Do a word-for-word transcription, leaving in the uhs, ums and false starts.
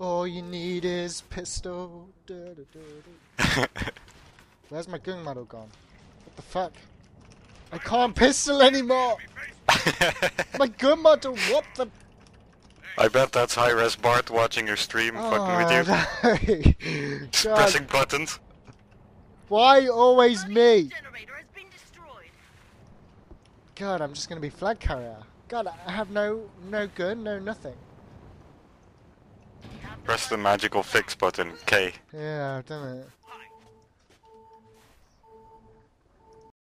All you need is pistol. Da, da, da, da. Where's my gun model gone? What the fuck? I can't pistol anymore! My gun model, what the... I bet that's high-res Bart watching your stream, oh, fucking with you. No. Just God. pressing buttons. Why always me? God, I'm just gonna be flag carrier. God, I have no no gun, no nothing. Press the magical fix button, K. Yeah, I've done it.